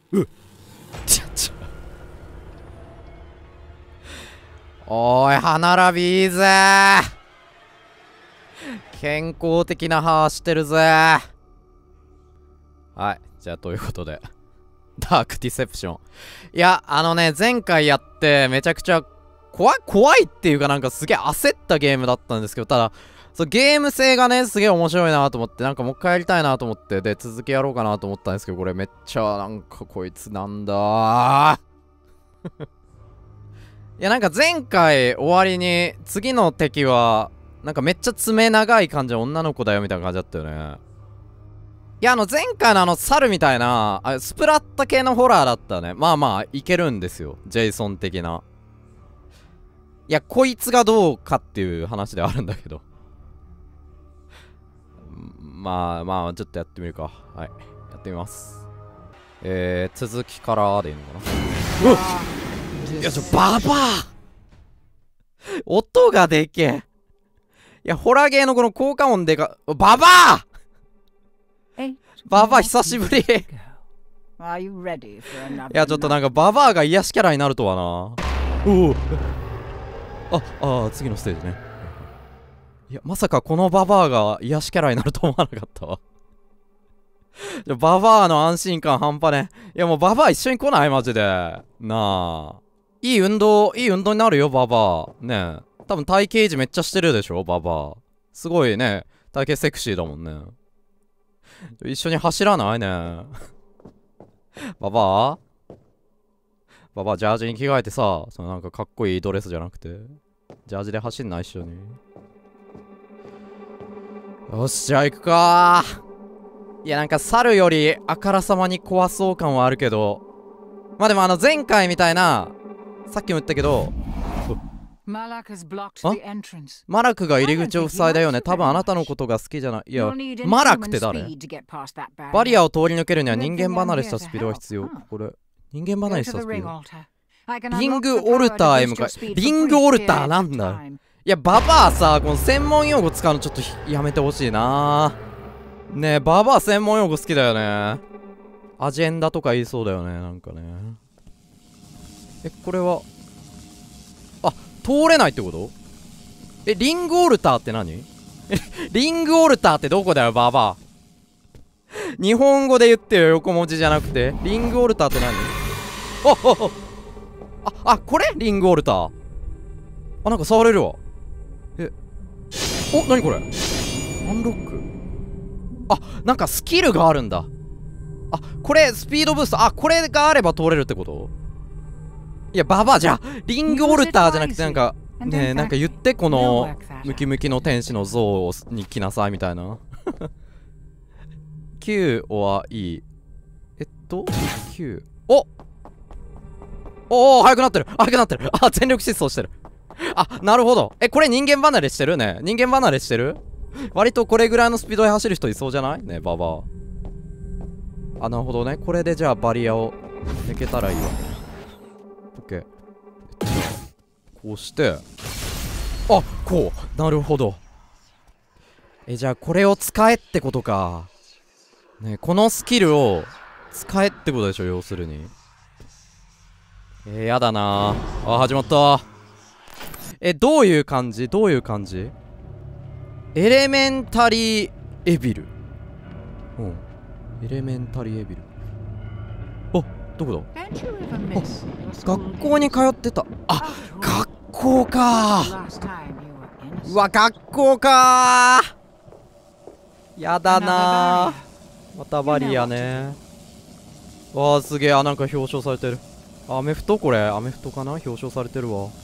おーい、歯並びいいぜー。健康的な歯してるぜー。はい、じゃあということでダークディセプション。いや、前回やってめちゃくちゃ怖いっていうか、なんかすげえ焦ったゲームだったんですけど、ただゲーム性がねすげえ面白いなと思って、なんかもう一回やりたいなと思って、で続きやろうかなと思ったんですけど、これめっちゃなんかこいつなんだーいや、なんか前回終わりに次の敵はなんかめっちゃ爪長い感じの女の子だよみたいな感じだったよね。いや、前回の猿みたいなスプラッタ系のホラーだったね。まあまあいけるんですよ、ジェイソン的な。いや、こいつがどうかっていう話ではあるんだけどまあちょっとやってみるか。はい、やってみます。続きからでいいのかな。うっ、いや、ババア音がでけえ。いや、ホラーゲーのこの効果音でか、ババアババア久しぶりいや、ちょっとなんかババアが癒しキャラになるとはな。おお、次のステージね。いや、まさかこのババアが癒しキャラになると思わなかったわババアの安心感半端ね。いや、もうババア一緒に来ないマジで。なあ、いい運動になるよババアね。え、多分体型維持めっちゃしてるでしょババア。すごいね、体型セクシーだもんね。一緒に走らないねババアジャージに着替えてさ、なんかかっこいいドレスじゃなくてジャージで走んない一緒に。よっしゃ行くかー。いや、なんか猿よりあからさまに怖そう感はあるけど、まあでも前回みたいな、さっきも言ったけど、マラクが入り口を塞いだよね。多分あなたのことが好きじゃない。いや、マラクって誰？バリアを通り抜けるには人間離れしたスピードが必要。これ人間離れしたスピード。リングオルターへ向かい。リングオルターなんだ。いや、ババアさ、この専門用語使うのちょっとやめてほしいな。ねえ、ババア専門用語好きだよね。アジェンダとか言いそうだよね、なんかね。これは通れないってこと？リングオルターって何リングオルターってどこだよババア日本語で言ってよ、横文字じゃなくて。リングオルターって何？これリングオルター。なんか触れるわ。何これ、アンロック。なんかスキルがあるんだ。これスピードブースト。これがあれば通れるってこと？いや、ババアじゃリングオルターじゃなくて、なんかねえ、なんか言って、このムキムキの天使の像に来なさいみたいなQ はいい。Q。速くなってる。全力疾走してる。なるほど。これ人間離れしてるね。人間離れしてる。割とこれぐらいのスピードで走る人いそうじゃないね、ババア。なるほどね。これでじゃあバリアを抜けたらいいわ。オッケー。こうしてこう。なるほど。じゃあこれを使えってことかね。このスキルを使えってことでしょ、要するに。やだなー。始まった。どういう感じ？エレメンタリーエビル。エレメンタリーエビル。どこだ？学校に通ってた。学校かー。うわ、学校かー。やだなー。またバリアね。すげえ。なんか表彰されてる。アメフト？これアメフトかな。表彰されてるわ。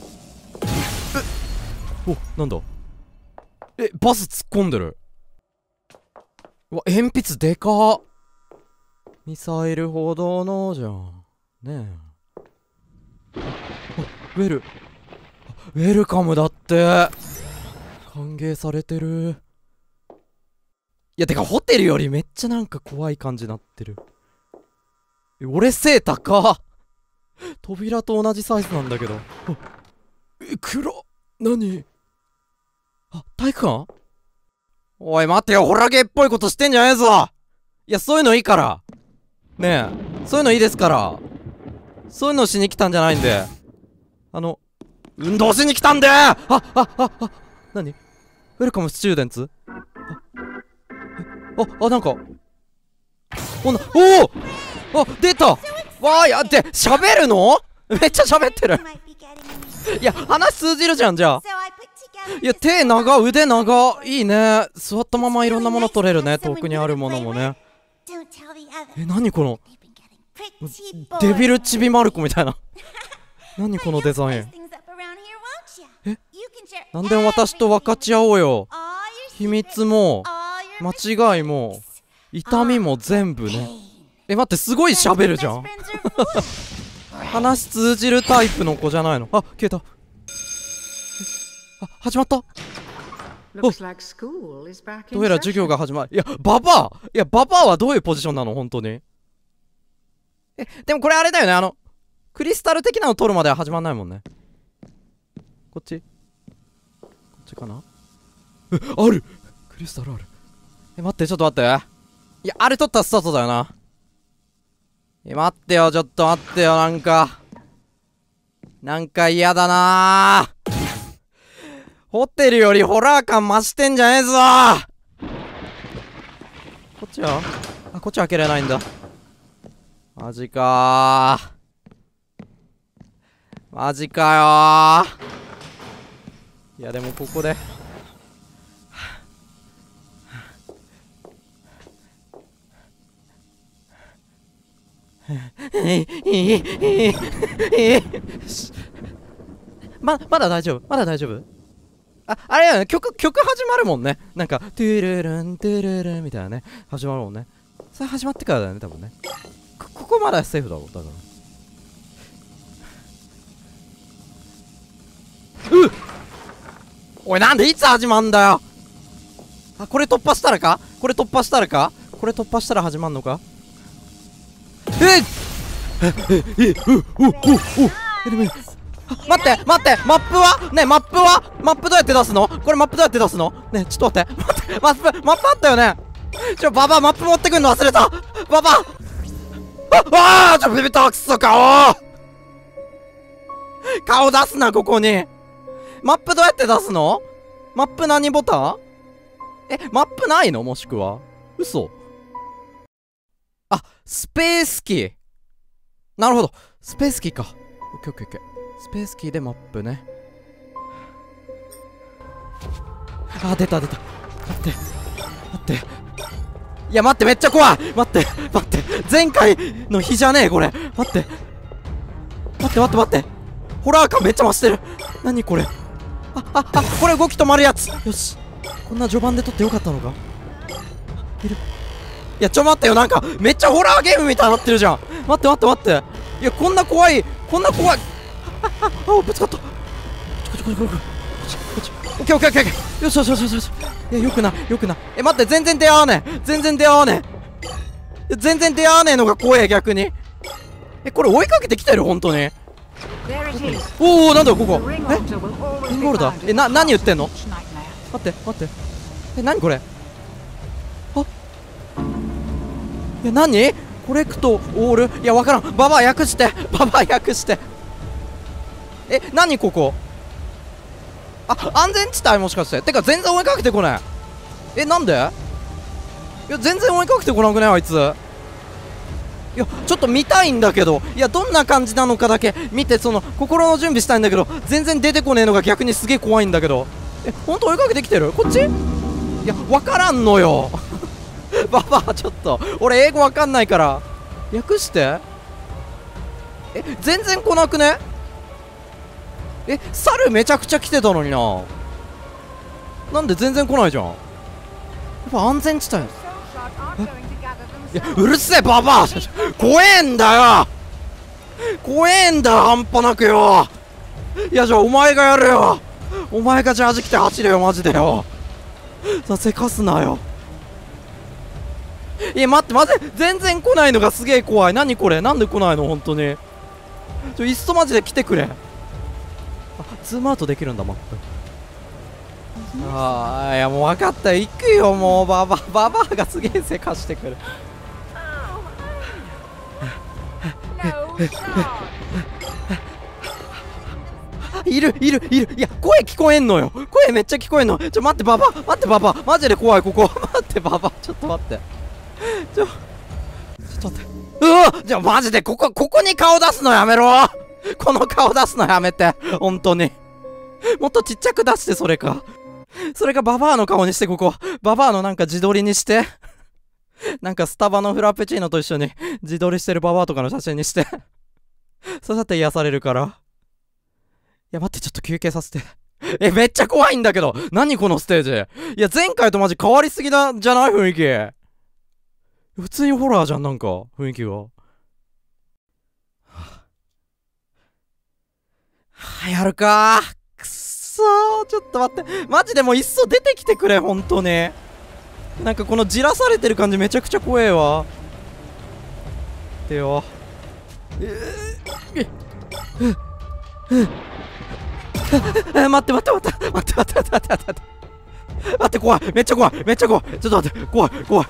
なんだ。バス突っ込んでる。鉛筆でかー。ミサイル歩道のじゃんねえ。ウェルカムだって。歓迎されてる。いや、てかホテルよりめっちゃなんか怖い感じになってる。俺背高っ。扉と同じサイズなんだけど。黒。何？体育館？おい待ってよ、ホラゲーっぽいことしてんじゃねえぞ。いや、そういうのいいからねえ。 そういうのいいですから。そういうのしに来たんじゃないんで。運動しに来たんで。何？ウェルカムスチューデンツ？なんか出た。わー、やって喋るの？めっちゃ喋ってる。いや、話通じるじゃん。じゃあいや、手長、腕長、いいね。座ったままいろんなもの取れるね。遠くにあるものもね。何このデビルちびまる子みたいな。何このデザイン。なんでも私と分かち合おうよ。秘密も間違いも痛みも全部ね。待って、すごい喋るじゃん。話通じるタイプの子じゃないの？消えた。始まった。どうやら授業が始まる。ババアはどういうポジションなの本当に。でもこれあれだよね。クリスタル的なの取るまでは始まんないもんね。こっちかな。ある。クリスタルある。待って、ちょっと待って。いや、あれ取ったらスタートだよな。待ってよ、ちょっと待ってよ。なんか嫌だなー。ホテルよりホラー感増してんじゃねえぞー。こっちはこっちは開けれないんだ。マジかよー。いや、でもここでまだ大丈夫。あれやね、曲始まるもんね。なんかトゥルルントゥルルンみたいなね、始まるもんね。それ始まってからだよね、多分ね。ここまだセーフだろ、だから。おい、なんでいつ始まんだよ。これ突破したら始まんのか。待って、マップはね、マップどうやって出すの？これマップどうやって出すの？ね、ちょっと待って。マップあったよね。ババアマップ持ってくんの忘れた。ババアビビった。くそ、顔出すな、ここに。マップどうやって出すの？マップ何ボタン？マップないの？もしくは嘘。スペースキー。なるほど、スペースキーか。オッケー。スペースキーでマップね。出た。待って。いや、待って、めっちゃ怖い。待って。前回の日じゃねえ、これ。待って。ホラー感めっちゃ増してる。何これ。これ動き止まるやつ。よし。こんな序盤で撮ってよかったのか。いる。いや、待ってよ。なんか、めっちゃホラーゲームみたいになってるじゃん。待って。いや、こんな怖い。ぶつかった。こっち。オッケー。よし。いや、よくない。待って、全然出会わねえ。全然出会わねえのが怖え、逆に。これ追いかけてきてる、本当に。なんだよ、ここ。リンゴールだ。何言ってんの？待って。何これ。何？コレクトオール。いや、わからん。ババア訳して。何ここ。安全地帯もしかして。てか全然追いかけてこない。なんで？いや、全然追いかけてこなくねあいつ。いや、ちょっと見たいんだけど。いや、どんな感じなのかだけ見て、心の準備したいんだけど、全然出てこねえのが逆にすげえ怖いんだけど。ほんと追いかけてきてる？こっち？いや、わからんのよ。ババア、ちょっと俺英語わかんないから訳して。全然来なくね？猿めちゃくちゃ来てたのにな。なんで全然来ないじゃん。やっぱ安全地帯。いや、うるせえババア。怖えんだよ、半端なくよ。いや、じゃあお前がやるよ。お前がジャージ着て走れよ、マジでよ。せかすなよ。いや、待って、全然来ないのがすげえ怖い。何これ、なんで来ないの、本当に。いっそマジで来てくれ。ズームアウトできるんだ、マップ。いや、もう分かった、行くよ、もう。ババアがすげえせかしてくる。 いる。いや、声聞こえんのよ。声めっちゃ聞こえんの。待って、ババ。待って、ババ。マジで怖い、ここ。待って、ババ。ちょっと待って。ちょっと待って。うわ、じゃあマジで、ここに顔出すのやめろ。この顔出すのやめて。本当に。もっとちっちゃく出して、それかババアの顔にして、ここ。ババアのなんか自撮りにして。なんかスタバのフラペチーノと一緒に自撮りしてるババアとかの写真にして。そうだって癒されるから。いや、待って、ちょっと休憩させて。めっちゃ怖いんだけど。何このステージ。いや、前回とマジ変わりすぎだ、じゃない雰囲気。普通にホラーじゃん、なんか、雰囲気が。やるかー。くっそー。ちょっと待って。マジでもういっそ出てきてくれ、ほんとに。なんかこのじらされてる感じめちゃくちゃ怖えわ。でよ。待って、怖い。めっちゃ怖い。ちょっと待って、怖い。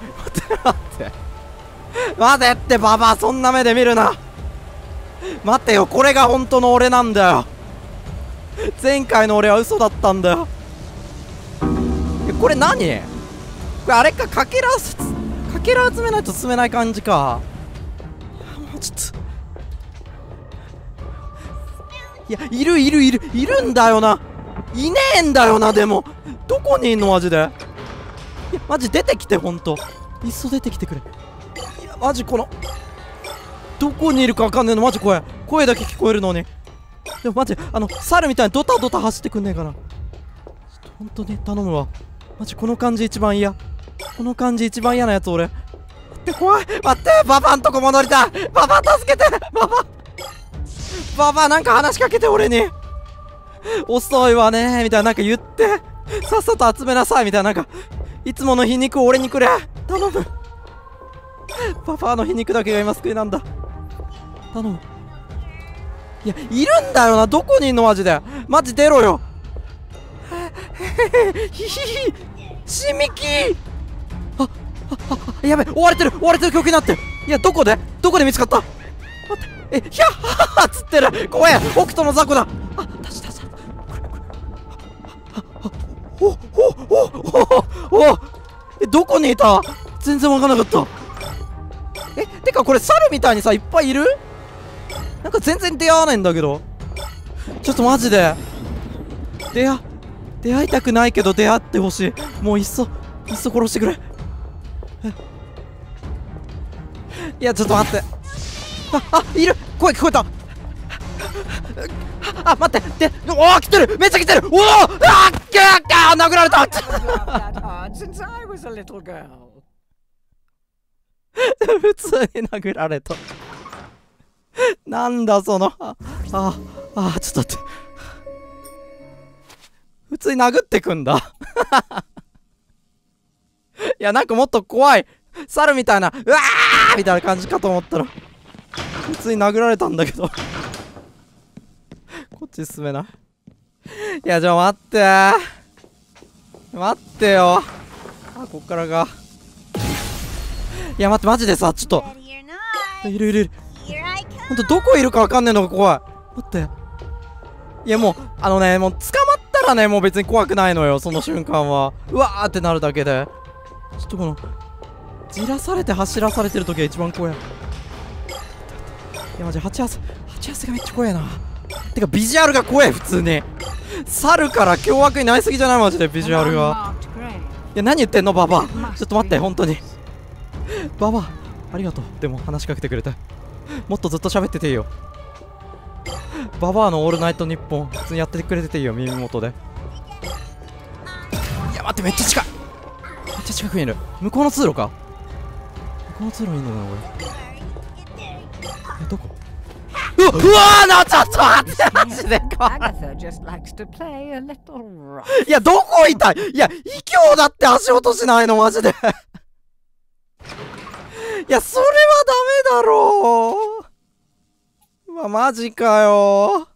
待てって、ババア、そんな目で見るな。待ってよ、これが本当の俺なんだよ。前回の俺は嘘だったんだよ。これ何？これあれか、かけら集めないと進めない感じか。もうちょっと。いや、いるんだよな。いねえんだよな、でも。どこにいんの、マジで。いや、マジ出てきて、ほんと。いっそ出てきてくれ。いや、マジこの。どこにいるかわかんねえの、マジ怖い。声だけ聞こえるのに。でもマジ、猿みたいにドタドタ走ってくんねえかな。ちょっとほんとね、頼むわ。マジこの感じ一番嫌。この感じ一番嫌なやつ、俺。待って、怖い。待って、ババんとこ戻りたい。ババ助けて。ババなんか話しかけて、俺に。遅いわねーみたいな、なんか言って。さっさと集めなさいみたいな、なんかいつもの皮肉を俺にくれ。頼む。ババアの皮肉だけが今救いなんだ。頼む。いや、いるんだよな。どこにいんの、マジで。マジ出ろよ。しみき。やべ、追われてる曲になってる。いや、どこで見つかった。待って、ひゃっはっつってる。怖え、北斗の雑魚だ。出した。どこにいた？全然わかんなかった。てかこれ猿みたいにさ、いっぱいいる？なんか全然出会わないんだけど。ちょっとマジで出会いたくないけど出会ってほしい。もういっそ殺してくれ。いや、ちょっと待って。いる。声聞こえた。待って。来てる。めっちゃ来てる。殴られた。普通に殴られた。なんだその。ちょっと待って。普通に殴ってくんだ。いや、なんかもっと怖い猿みたいな、うわーみたいな感じかと思ったら、普通に殴られたんだけど。こっち進めない。いや、じゃあ待ってよ。こっからが。いや、待って、マジでさ、ちょっといる。ほんとどこいるかわかんねえのが怖い。待って。いや、もうもう捕まったらね、もう別に怖くないのよ、その瞬間は。うわーってなるだけで。ちょっとこのじらされて走らされてる時が一番怖い。いや、マジ8発がめっちゃ怖いな。てかビジュアルが怖い。普通に猿から凶悪になりすぎじゃない？マジでビジュアルが。いや、何言ってんのババア。ちょっと待って、本当にババアありがとう。でも話しかけてくれて。もっとずっと喋ってていいよ。ババアのオールナイトニッポン普通にやってくれてていいよ、耳元で。いや、待って、めっちゃ近くにいる。向こうの通路か。向こうの通路にいるのかな、俺。どこ？うわーな、ちょっと待って、マジでか。いや、どこいたい。いや、卑怯だって。足音しないの、マジで。いや、それはダメだろう。うわ、マジかよ。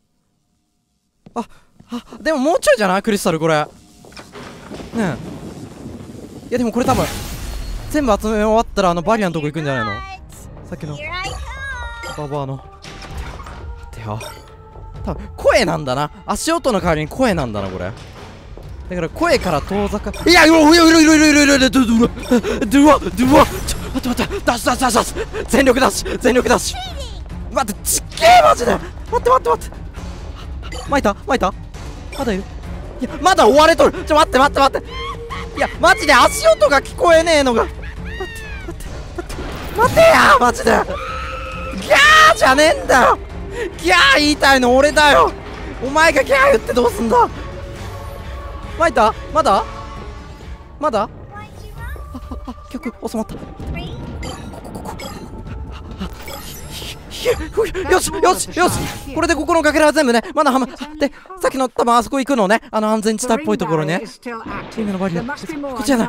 でももうちょいじゃない？クリスタルこれ。ねえ。いや、でもこれ多分全部集め終わったらバリアのとこ行くんじゃないの？さっきの。 ババアの。待ってよ。多分声なんだな。足音の代わりに声なんだな、これ。だから声から遠ざか。いや、いるいるいるいるいるいるいる。ドゥワドゥワ。ちょ、待って待って。ダッシュダッシュダッシュダッシュ。全力ダッシュ全力ダッシュ。待って、ちっけえマジで。待って待って待って。巻いた巻いた。まだいる。いや、まだ追われとる。ちょ、待って待って待って。いや、マジで足音が聞こえねえのが。待って待って待って待てやマジで。ギャーじゃねえんだよ。ギャー言いたいの俺だよ。お前がギャー言ってどうすんだ。巻いた。まだまだ。曲収まった。よしよしよし。これでここのかけらは全部ね。まだはまで、さっきの多分あそこ行くのね。安全地帯っぽいところね。今のバリアこっちじゃない。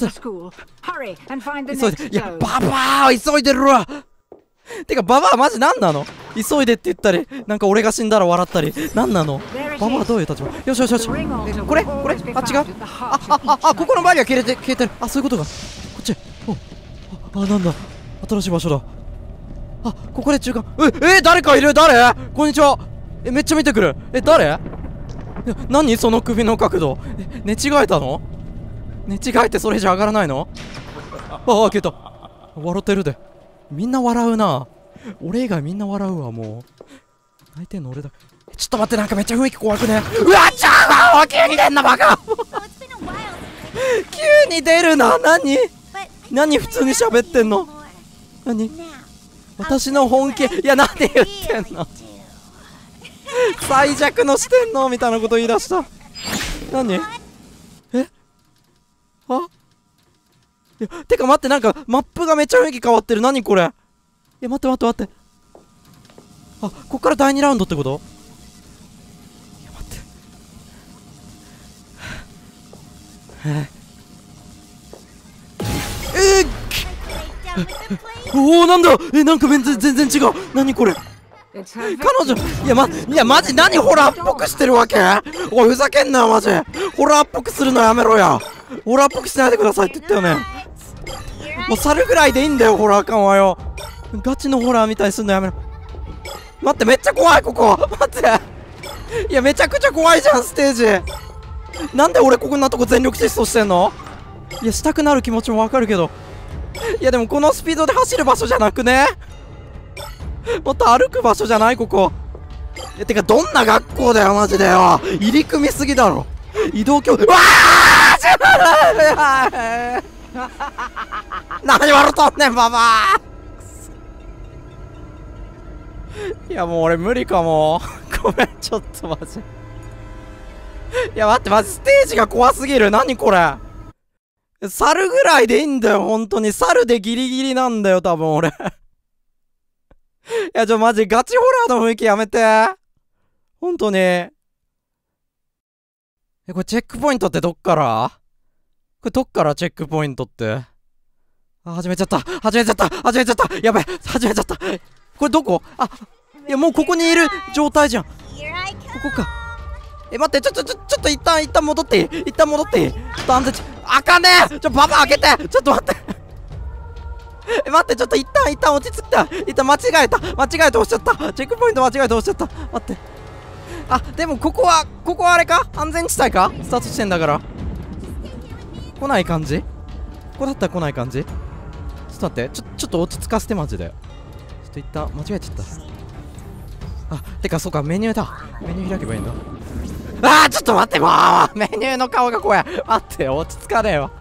急いで。いや、ババア急いでるわ。てかババアマジなんなの。急いでって言ったり、なんか俺が死んだら笑ったり。なんなのババアどういう立場。よしよしよし。これこれ。あ、違う。ここのバリア消えてる。あ、そういうことか。こっち。なんだ新しい場所だ。ここで中間。誰かいる。誰。こんにちは。めっちゃ見てくる。誰。何その首の角度。寝違えたの。寝違えてそれじゃ上がらないの。消えた。笑ってるで。みんな笑うな。俺以外みんな笑うわ。もう泣いてんの俺だ。ちょっと待って、なんかめっちゃ雰囲気怖くね。うわっちゃー。急に出んなバカ。急に出るな。何普通に喋ってんの。何私の本気。いや、何言ってんの。最弱の四天王みたいなこと言い出した。何。いや、てか待って、なんかマップがめっちゃ雰囲気変わってる。何これ。いや、待って待って待って。こっから第2ラウンドってこと。いや、待って。なんだ。なんか全然違う。何これ。彼女。いやマジ何ホラーっぽくしてるわけ。おい、ふざけんなよマジ。ホラーっぽくするのやめろや。ホラーっぽくしないでくださいって言ったよね。もう猿ぐらいでいいんだよホラー感はよ。ガチのホラーみたいにすんのやめろ。待って、めっちゃ怖いここ。待って。いや、めちゃくちゃ怖いじゃんステージ。なんで俺こんなとこ全力疾走してんの。いや、したくなる気持ちもわかるけど。いや、でもこのスピードで走る場所じゃなくね。もっと歩く場所じゃないここ。いや、てかどんな学校だよマジでよ。入り組みすぎだろ。移動距離。うわー何笑っとんねんババア。いや、もう俺無理かも。ごめん、ちょっとマジ。いや、待って、マジステージが怖すぎる。何これ。猿ぐらいでいいんだよ、本当に。猿でギリギリなんだよ、多分俺。いや、マジガチホラーの雰囲気やめて。本当に。これチェックポイントってどっから。これどっからチェックポイントって。始めちゃった。やべえ、始めちゃった。これどこ。いや、もうここにいる状態じゃん。ここか。待って、ちょっと一旦戻っていい。ちょっと安全地。あかねえ。ババ開けて。ちょっと待って。待って、ちょっと一旦落ち着いた。間違えて押しちゃった。チェックポイント間違えて押しちゃった。待って。でもここはあれか。安全地帯か。スタート地点だから来ない感じ。ここだったら来ない感じ。ちょっと待って。ちょっと落ち着かせてマジで。ちょっと一旦間違えちゃった。てかそうか、メニューだ。メニュー開けばいいんだ。ちょっと待って。もうメニューの顔が怖い。待って、落ち着かねえわ。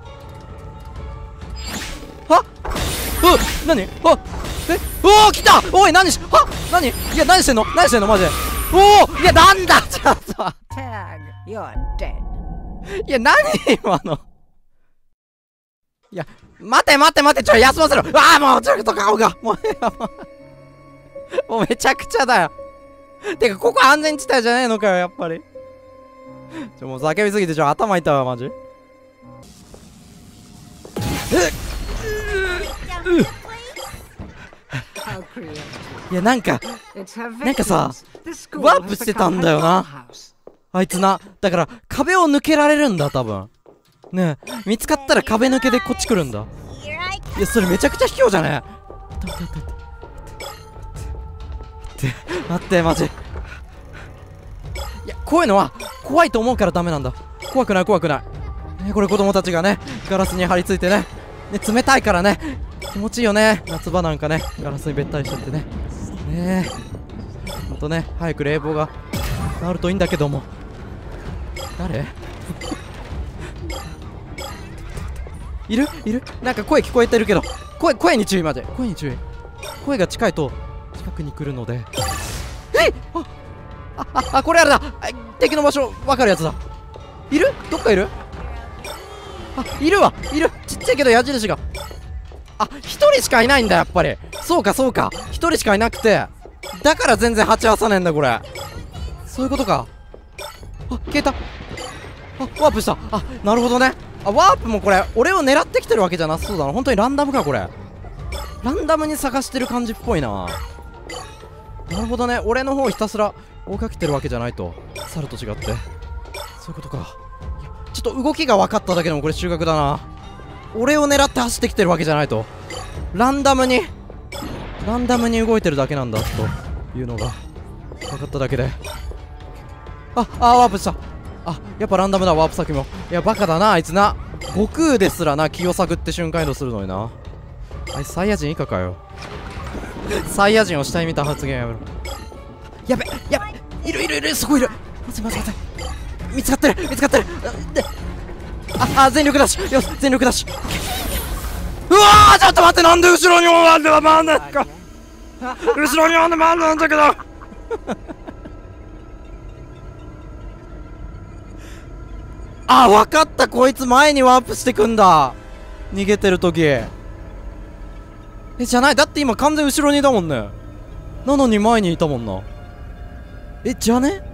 何。来た。おい、何。いや、何してんのマジで。いや、なんだ。ちょっと。いや、何今の。いや、待て。休ませろ。もうちょっと顔が。もうめちゃくちゃだよ。てか、ここ安全地帯じゃねえのかよ、やっぱり。もう叫びすぎて頭痛いわ、マジ。いや、なんかさ、ワープしてたんだよな。あいつな。だから、壁を抜けられるんだ、多分。ねえ、見つかったら壁抜けでこっち来るんだ。いや、それめちゃくちゃ卑怯じゃねえ。 待って、マジ。いや、こういうのは怖いと思うからダメなんだ。怖くない、怖くない。これ子供たちがね、ガラスに張り付いてね。冷たいからね、気持ちいいよね。夏場なんかね、ガラスにべったりしちゃってね。ねえ。ほんとね、早く冷房が治るといいんだけども。誰いるなんか声聞こえてるけど、声に注意まで。声に注意。声が近いと近くに来るので。これあれだ。敵の場所分かるやつだ。いる？どっかいる？いるわ。ちっちゃいけど矢印が。一人しかいないんだ、やっぱり。そうか一人しかいなくて、だから全然鉢合わさねえんだ、これ。そういうことか。消えた。ワープした。なるほどね。ワープもこれ俺を狙ってきてるわけじゃなさそうだな。本当にランダムか、これ。ランダムに探してる感じっぽいな。なるほどね。俺の方ひたすら追いかけてるわけじゃないと。猿と違って。そういうことか。ちょっと動きが分かっただけでもこれ収穫だな。俺を狙って走ってきてるわけじゃないと。ランダムに動いてるだけなんだというのが分かっただけで。ワープした。やっぱランダムだ、ワープ先も。いや、バカだな、あいつな。悟空ですらな、気を探って瞬間移動するのにな。あいつサイヤ人以下かよ。サイヤ人を死体見た発言やめろ。やべ、いる、そこいる。待って見つかってるで、全力ダッシュ。よし、全力ダッシュ。うわー、ちょっと待って、なんで後ろに回んねんか。後ろに回んだけど。わかった、こいつ前にワープしてくんだ。逃げてるとき。じゃない、だって今完全後ろにいたもんね。なのに前にいたもんな。じゃね？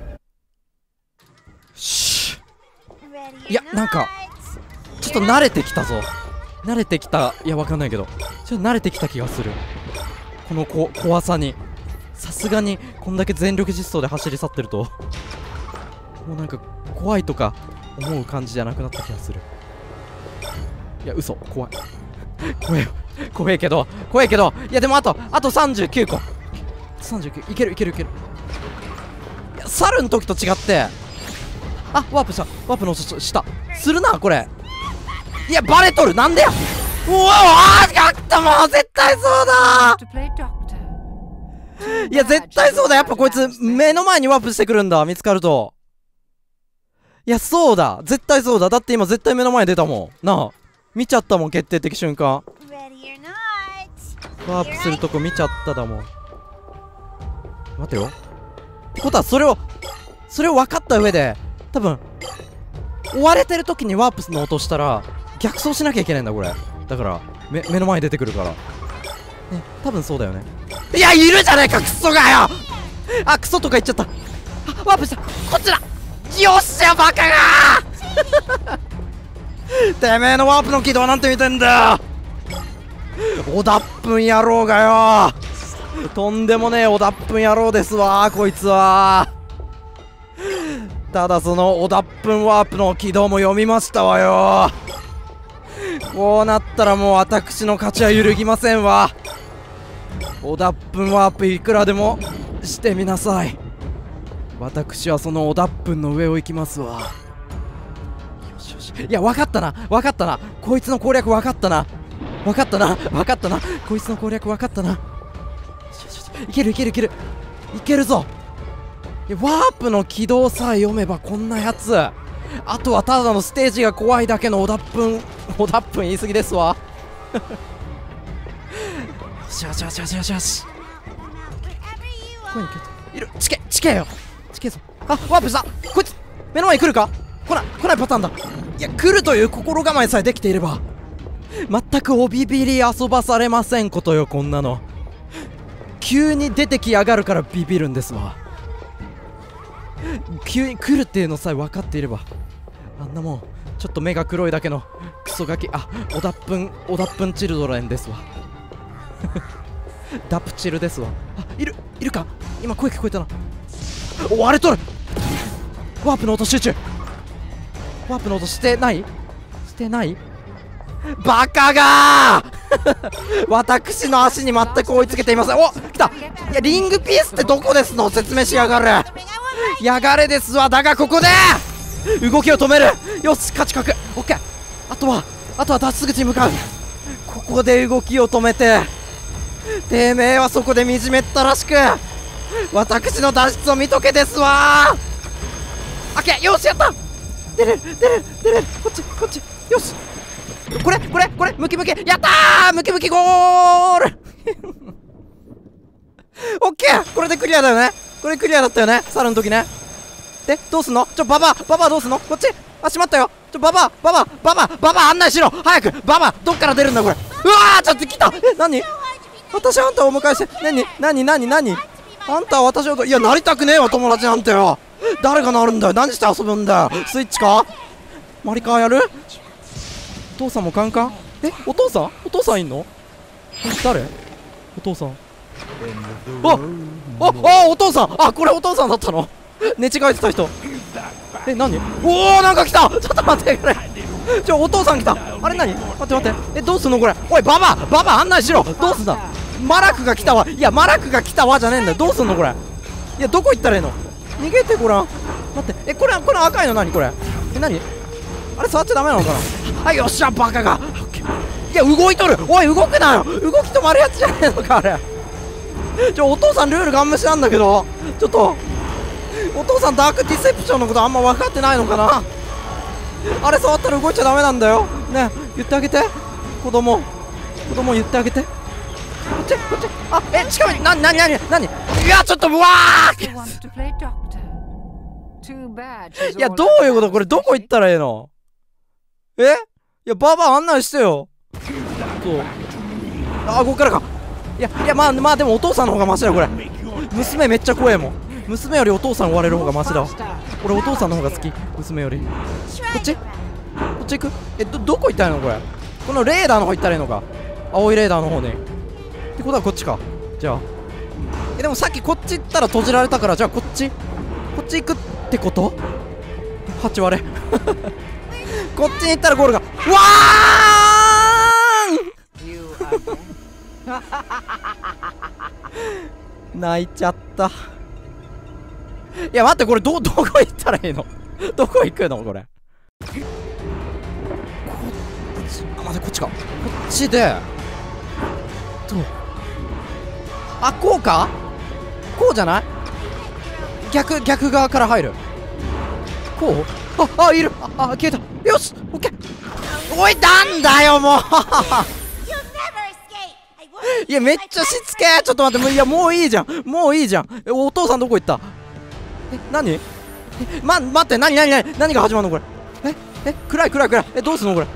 いや、なんかちょっと慣れてきたぞ。いや、わかんないけどちょっと慣れてきた気がする。この怖さに。さすがにこんだけ全力疾走で走り去ってると、もうなんか怖いとか思う感じじゃなくなった気がする。いや、嘘、怖いけど。いや、でもあと39個。39、いける。いや、猿の時と違って、ワープした。ワープの音したするな、これ。いや、バレとる。なんでや。うわやった、もう絶対そうだ。いや、絶対そうだ。やっぱこいつ目の前にワープしてくるんだ、見つかると。いや、そうだ、絶対そうだ。だって今絶対目の前に出たもんなあ。見ちゃったもん、決定的瞬間。ワープするとこ見ちゃっただもん。待てよ。ってことはそれを分かった上で、多分追われてる時にワープの音したら逆走しなきゃいけないんだ、これ。だから目の前に出てくるからね。多分そうだよね。いや、いるじゃないか、クソがよ。クソとか言っちゃった。ワープした。こっちだ。よっしゃ、バカがてめえのワープの軌道なんて見てんだよ。おだっぷん野郎がよ。とんでもねえおだっぷん野郎ですわ、こいつは。ただそのおだっぷんワープの軌道も読みましたわよ。こうなったらもう私の勝ちは揺るぎませんわ。おだっぷんワープいくらでもしてみなさい。私はそのおだっぷんの上を行きますわ。よし。いや、分かったな。こいつの攻略分かったな。こいつの攻略分かったな。いけるぞ。ワープの軌道さえ読めばこんなやつ。あとはただのステージが怖いだけのおだっぷん言い過ぎですわ。よし。ここにいる。チケよ。ワープした。こいつ目の前に来るか。来ないパターンだ。いや、来るという心構えさえできていれば全くおビビり遊ばされませんことよ、こんなの。急に出てきやがるからビビるんですわ。急に来るっていうのさえ分かっていれば、あんなもんちょっと目が黒いだけのクソガキ。おだっぷんチルドレンですわ。ダプチルですわ。いるか。今声聞こえたな。割れとる。ワープの音集中。ワープの音してないバカがー私の足に全く追いつけていません。お、来た。いや、リングピースってどこですの？説明しやがる。やがれですわ。だがここで動きを止める。よし、勝ち確。オッケー。あとは脱出口に向かう。ここで動きを止めて、てめえはそこで惨めったらしく私の脱出を見とけですわー。オッケー、よし、やった。出れる。こっち。よし、これムキムキ、やったー。ムキムキゴールオッケー。これでクリアだよね。これクリアだったよね、猿の時ね。で、どうすんの？ババアどうすんの？こっち。あ、しまったよ。ババア案内しろ早く。ババアどっから出るんだこれ。うわー、ちょっと来た。何？私あんたをお迎えして。何あんたは私を、いや、なりたくねえわ、友達なんてよ。誰がなるんだよ。何して遊ぶんだよ。スイッチか？マリカーやる？お父さんもカンカン？お父さんいんの？誰？お父さん。お父さん。あ、これお父さんだったの？寝違えてた人。何？おお、なんか来た。ちょっと待ってくれ。お父さん来た。あれ何？待って。どうすんのこれ。おい、ババア案内しろ。どうすんだ。マラクが来たわ。いや、マラクが来たわじゃねえんだよ。どうすんのこれ。いや、どこ行ったらいいの？逃げてごらん。待って。これ赤いの何これ。何？あれ触っちゃダメなのかな。はい、よっしゃ、バカが。いや、動いとる。おい、動くなよ。動き止まるやつじゃねえのかあれ。お父さんルールガン無視なんだけど。ちょっとお父さんダークディセプションのことあんま分かってないのかな。あれ触ったら動いちゃダメなんだよね。言ってあげて。子供言ってあげて。こっち。あ、近い。何。いや、ちょっとうわーいや、どういうこと？これどこ行ったらいいの？いや、ババア案内してよ。そう。あ、ここからか。いや、まあでもお父さんの方がマシだこれ。娘めっちゃ怖えもん。娘よりお父さん追われる方がマシだわ。俺お父さんの方が好き、娘より。こっち行く？どこ行ったらいいのこれ。このレーダーの方行ったらいいのか。青いレーダーの方ね。ってことはこっちか。じゃあでもさっきこっち行ったら閉じられたから、じゃあこっち行くってこと？ 8 割れこっちに行ったらゴールが。わーん泣いちゃった。いや待って、これどこ行ったらいいの？どこ行くのこれ。待って、こっちか。こっちであ、こうか？こうじゃない？逆側から入る。こう？あ、いる。あ、消えた。よし、オッケー。おい、なんだよもういや、めっちゃしつけー。ちょっと待って、いや、もういいじゃん。お父さんどこ行った？何？待って、何が始まるのこれ。暗い。どうすんのこれ。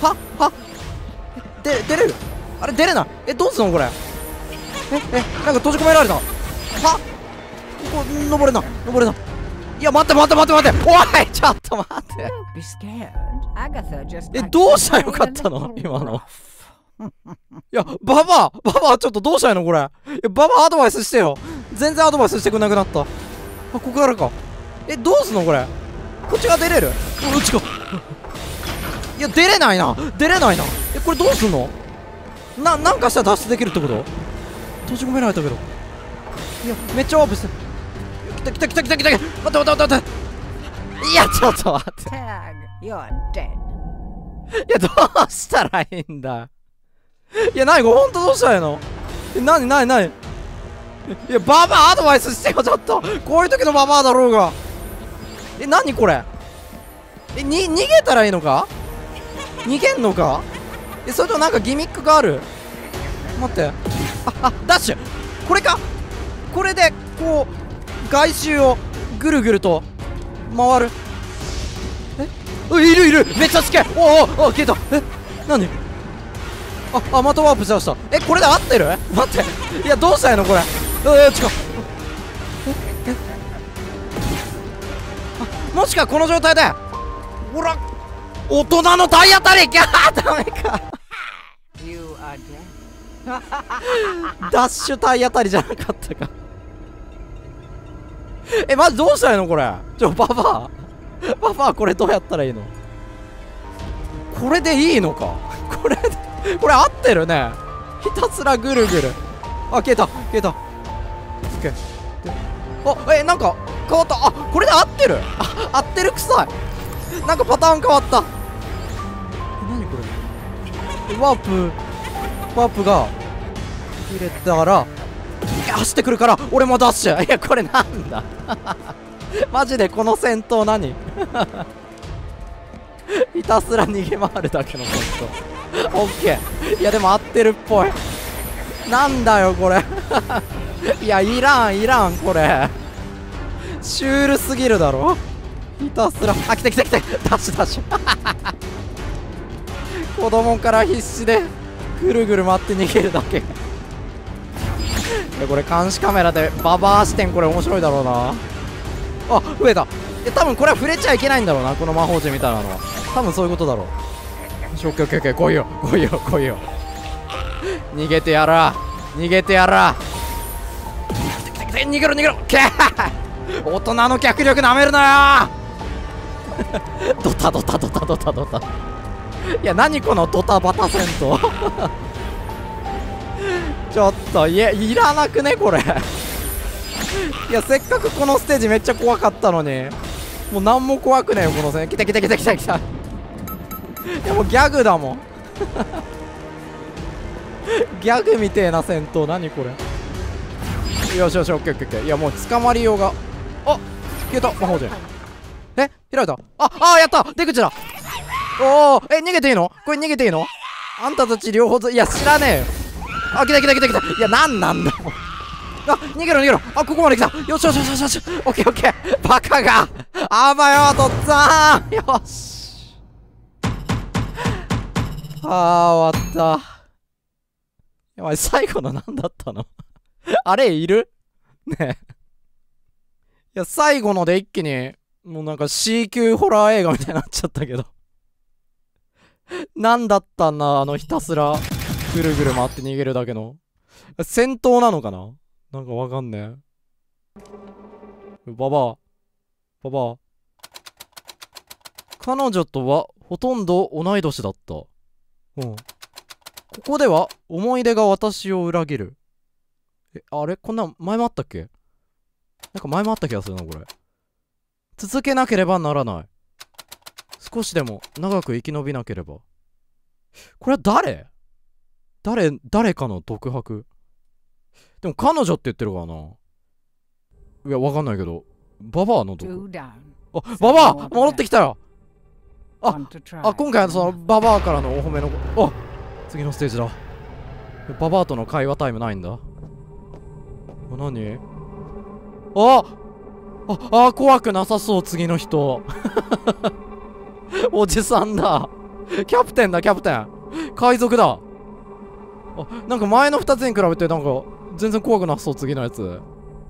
出れる？あれ出れない。どうすんのこれ。なんか閉じ込められた。ここ登れな。いや、待って。おい、ちょっと待って。どうしたらよかったの今の。いや、ババアちょっとどうしたらいいのこれ。いや、ババアアドバイスしてよ。全然アドバイスしてくれなくなった。ここからか。どうすんのこれ。こっちが出れる？こっちか。いや、出れないな。これどうすんの？なんかしたら脱出できるってこと？閉じ込められたけど。いや、めっちゃワープしてる。来た。待って。いや、ちょっと待って。いや、どうしたらいいんだ。いや、ほんとどうしたらいいの？何いや、ババアアドバイスしてよ、ちょっと。こういう時のババアだろうが。何これ。逃げたらいいのか？逃げんのか？それともなんかギミックがある？待って。ダッシュ。これか。これでこう外周をぐるぐると回る。いる。めっちゃ好き。お消えた。何？またワープしだした。これで合ってる？待って。いや、どうしたらいいのこれ。違う。もしかこの状態で、ほら、大人の体当たり。ダメか。ダッシュ体当たりじゃなかったか。まずどうしたらいいのこれ。ババアこれどうやったらいいの？これでいいのか。これでこれ合ってるね。ひたすらぐるぐる。あ、消えた消えた。オッケー。あ、なんか変わった。あ、これで合ってる。あ、合ってる。臭い。なんかパターン変わった。何これ。ワープが入れたら走ってくるから俺もダッシュ。いや、これなんだ。マジでこの戦闘何。ひたすら逃げ回るだけの戦闘。オッケー。いやでも合ってるっぽい。なんだよこれ。いや、いらんこれ。シュールすぎるだろ。ひたすら、あ、来てダッシュ。子供から必死でぐるぐる回って逃げるだけ。いや、これ監視カメラでババア視点、これ面白いだろうな。あ、増えた。多分これは触れちゃいけないんだろうな、この魔法陣みたいなのは。多分そういうことだろう。よし、オッケーオッケーオッケー、来いよ逃げてやら逃げろけー。大人の脚力なめるなよ。ドタ。いや、何このドタバタ戦闘。ちょっといらなくねこれ。いや、せっかくこのステージめっちゃ怖かったのに、もう何も怖くねえよこの戦。来た。いや、もうギャグだもん。ギャグみてえな戦闘。何これ。よしオッケー。いや、もう捕まりようが。あ、消えた魔法陣。開いた。やった。出口だ。おお、逃げていいの。これ逃げていいの。あんたたち両方いや、知らねえよ。あ、来た。いや、なんだもん。あ、逃げろ。あ、ここまで来た。よし。オッケー。バカが。あばよ、とっつぁん。よし。終わった。やばい、最後の何だったの。あれいるねえ。いや、最後ので一気にもうなんか C 級ホラー映画みたいになっちゃったけど。なんだったんだ、ひたすらぐるぐる回って逃げるだけの戦闘なのかな。なんかわかんねえ。ババア彼女とはほとんど同い年だった。ここでは思い出が私を裏切る。あれ、こんな前もあったっけ。なんか前もあった気がするなこれ。続けなければならない。少しでも長く生き延びなければ。これは誰かの独白。でも彼女って言ってるからな。いや、わかんないけど。ババアの独白。あ、ババア戻ってきたよ。今回はそのババアからのお褒めの。あ、次のステージだ。ババアとの会話タイムないんだ。何。怖くなさそう。次の人。おじさんだ。キャプテン。海賊だ。なんか前の2つに比べてなんか全然怖くなさそう。次のやつ。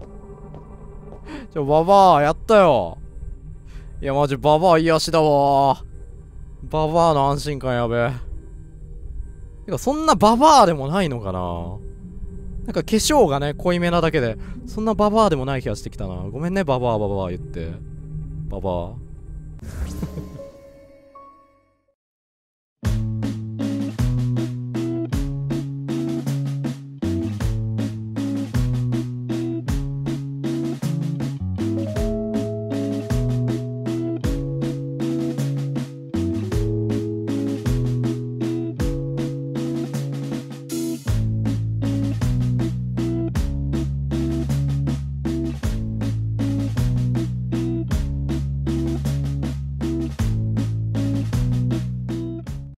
ババアやったよ。いや、マジババア癒しだわ。ババアの安心感やべえ。てか、そんなババアでもないのかな。なんか化粧がね、濃いめなだけで、そんなババアでもない気がしてきたな。ごめんね、ババア言って。ババア。